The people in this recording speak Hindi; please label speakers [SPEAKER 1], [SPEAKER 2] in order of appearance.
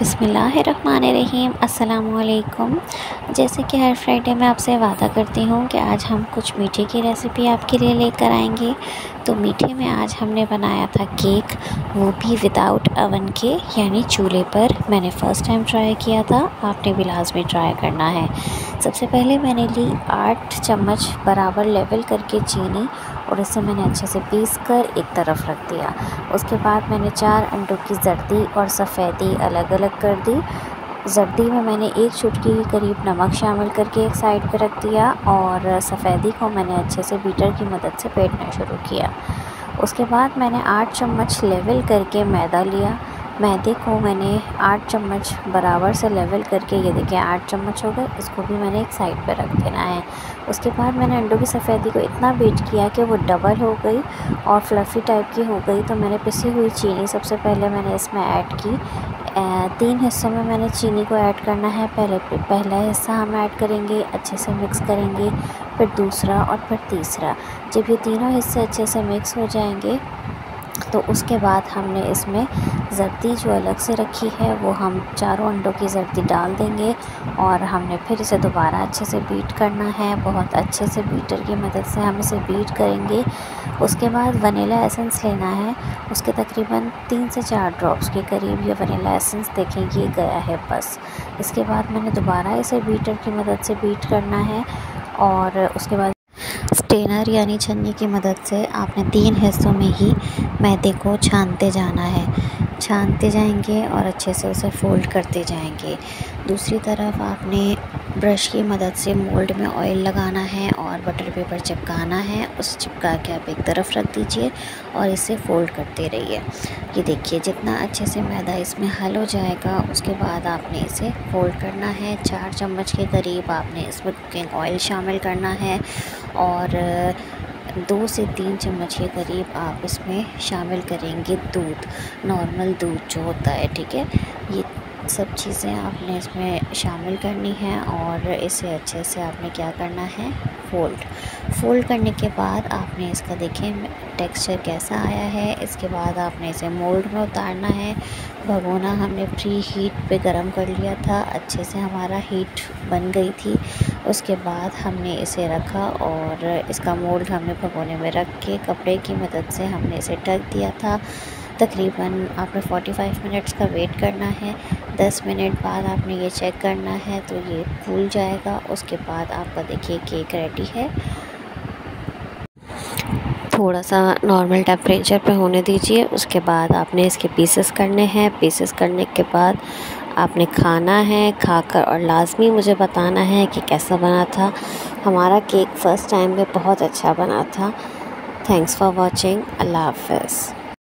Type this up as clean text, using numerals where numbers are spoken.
[SPEAKER 1] बिस्मिल्लाहिर्रहमानिर्रहीम। अस्सलामुअलैकुम। जैसे कि हर फ्राइडे मैं आपसे वादा करती हूँ कि आज हम कुछ मीठे की रेसिपी आपके लिए लेकर आएंगे। तो मीठे में आज हमने बनाया था केक, वो भी विदाउट अवन के, यानी चूल्हे पर। मैंने फ़र्स्ट टाइम ट्राई किया था, आपने भी लाज़मी ट्राई करना है। सबसे पहले मैंने ली 8 चम्मच बराबर लेवल करके चीनी, और इसे मैंने अच्छे से पीस कर एक तरफ रख दिया। उसके बाद मैंने 4 अंडों की जर्दी और सफ़ेदी अलग अलग कर दी। जर्दी में मैंने 1 चुटकी के करीब नमक शामिल करके एक साइड पे रख दिया, और सफ़ेदी को मैंने अच्छे से बीटर की मदद से फेंटना शुरू किया। उसके बाद मैंने 8 चम्मच लेवल करके मैदा लिया। मैदे को मैंने 8 चम्मच बराबर से लेवल करके, ये देखिए 8 चम्मच हो गए, इसको भी मैंने एक साइड पर रख देना है। उसके बाद मैंने अंडों की सफ़ेदी को इतना बीट किया कि वो डबल हो गई और फ्लफ़ी टाइप की हो गई। तो मैंने पिसी हुई चीनी सबसे पहले मैंने इसमें ऐड की। 3 हिस्सों में मैंने चीनी को ऐड करना है। पहला हिस्सा हम ऐड करेंगे, अच्छे से मिक्स करेंगे, फिर दूसरा और फिर तीसरा। जब ये तीनों हिस्से अच्छे से मिक्स हो जाएंगे तो उसके बाद हमने इसमें जर्दी जो अलग से रखी है वो हम चारों अंडों की जर्दी डाल देंगे, और हमने फिर इसे दोबारा अच्छे से बीट करना है। बहुत अच्छे से बीटर की मदद से हम इसे बीट करेंगे। उसके बाद वनीला एसेंस लेना है, उसके तकरीबन 3 से 4 ड्रॉप्स के करीब ये वनीला एसेंस देखें ये गया है बस। इसके बाद मैंने दोबारा इसे बीटर की मदद से बीट करना है, और उसके बाद स्टेनर यानी छन्नी की मदद से आपने 3 हिस्सों में ही मैदे को छानते जाना है। छानते जाएंगे और अच्छे से उसे फ़ोल्ड करते जाएंगे। दूसरी तरफ आपने ब्रश की मदद से मोल्ड में ऑयल लगाना है और बटर पेपर चिपकाना है। उसे चिपका के आप एक तरफ रख दीजिए और इसे फ़ोल्ड करते रहिए। ये देखिए जितना अच्छे से मैदा इसमें हल हो जाएगा, उसके बाद आपने इसे फ़ोल्ड करना है। 4 चम्मच के करीब आपने इसमें कुकिंग ऑयल शामिल करना है, और 2 से 3 चम्मच के करीब आप इसमें शामिल करेंगे दूध, नॉर्मल दूध जो होता है, ठीक है। ये सब चीज़ें आपने इसमें शामिल करनी है, और इसे अच्छे से आपने क्या करना है, फ़ोल्ड करने के बाद आपने इसका देखें टेक्सचर कैसा आया है। इसके बाद आपने इसे मोल्ड में उतारना है। भगोना हमने प्री हीट पे गरम कर लिया था, अच्छे से हमारा हीट बन गई थी। उसके बाद हमने इसे रखा और इसका मोल्ड हमने भगोने में रख के कपड़े की मदद से हमने इसे ढक दिया था। तकरीबन आपने 45 मिनट्स का वेट करना है। 10 मिनट बाद आपने ये चेक करना है तो ये फूल जाएगा। उसके बाद आपका देखिए केक रेडी है। थोड़ा सा नॉर्मल टेम्परेचर पे होने दीजिए। उसके बाद आपने इसके पीसेस करने हैं। पीसेस करने के बाद आपने खाना है, खाकर और लाजमी मुझे बताना है कि कैसा बना था। हमारा केक फ़र्स्ट टाइम में बहुत अच्छा बना था। Thanks for watching. अल्लाह हाफ़िज़।